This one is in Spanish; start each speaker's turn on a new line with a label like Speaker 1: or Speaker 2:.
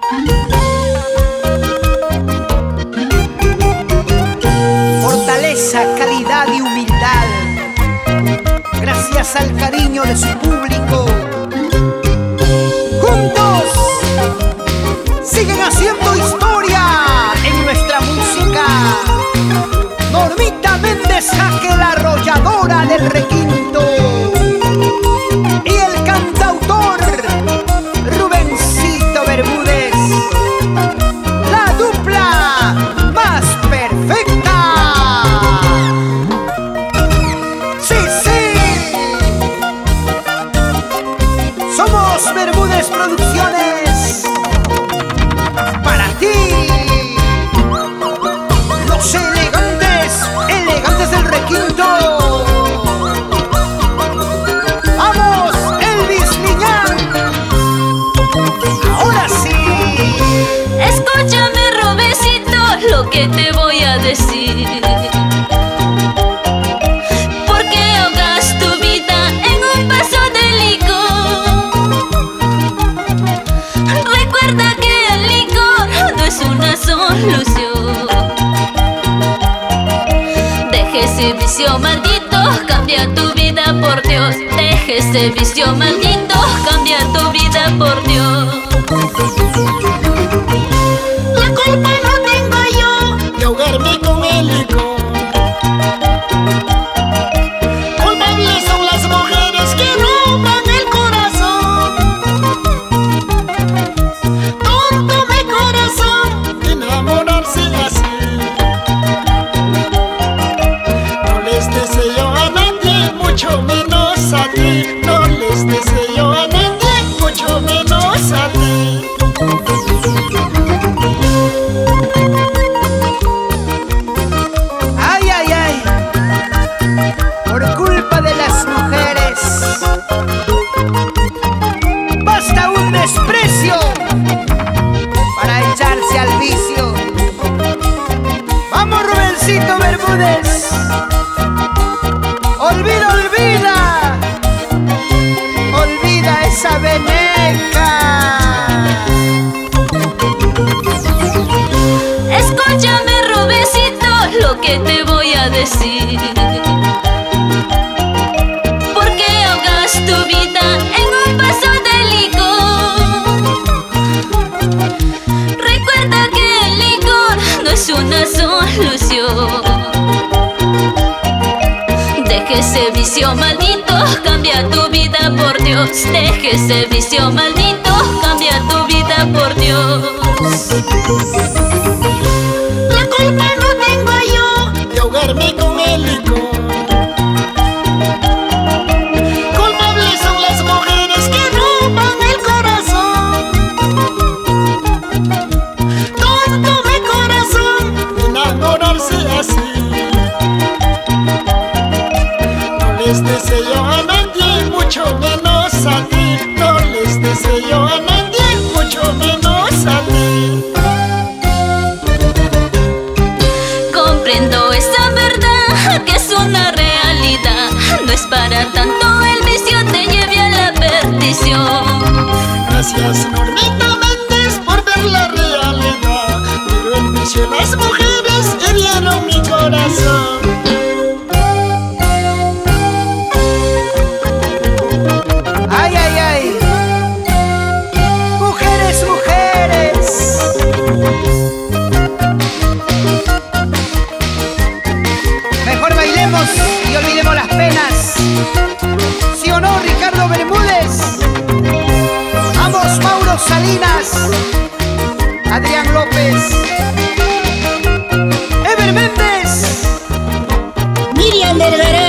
Speaker 1: Fortaleza, calidad y humildad, gracias al cariño de su público. Juntos siguen haciendo historia en nuestra música. Normita Méndez Jaque, la arrolladora del requinto, y el cantautor Rubencito Bermúdez, la dupla más perfecta. Sí, sí, somos Bermúdez Producciones. Para ti, los elegantes del requinto. ¡Vamos, Elvis Liñán! Ahora sí.
Speaker 2: Escúchame, Rubecito, lo que te voy a decir. ¿Por qué ahogas tu vida en un vaso de licor? Recuerda que el licor no es una solución. Deja ese vicio maldito, cambia tu vida por Dios. Deja ese vicio maldito, cambia tu vida por Dios.
Speaker 3: La culpa no tengo yo de ahogarme con el licor. Culpables son las mujeres que roban el corazón. Tonto mi corazón de enamorarse así. No les deseo a nadie, mucho menos a ti. No les deseo a nadie, mucho menos a ti.
Speaker 1: Ay, ay, ay, por culpa de las mujeres basta un desprecio para echarse al vicio. Vamos, Rubencito Bermúdez, olvida, olvida, olvida esa veneca.
Speaker 2: Escúchame, Rubecito, lo que te voy a decir. ¿Por qué ahogas tu vida en un vaso de licor? Recuerda que el licor no es una solución. Deja ese vicio maldito, cambia tu vida por Dios. Deja ese vicio maldito, cambia tu vida por Dios.
Speaker 3: La culpa no tengo yo de ahogarme con el licor. Culpables son las mujeres que roban el corazón. Tonto mi corazón de enamorarse así. No les deseo a nadie, mucho menos a ti. No les deseo a nadie, mucho menos a ti.
Speaker 2: Comprendo esa verdad que es una realidad. No es para tanto, el vicio te lleve a la perdición.
Speaker 3: Gracias, Normita Méndez, por ver la realidad. Pero el vicio y las mujeres hirieron mi corazón.
Speaker 1: Ay, ay, ay, mujeres, mujeres, mejor bailemos y olvidemos las penas. ¿Sí o no, Ricardo Bermúdez? Vamos, Mauro Salinas, Adrián López, Ever Méndez,
Speaker 3: Miriam Vergara.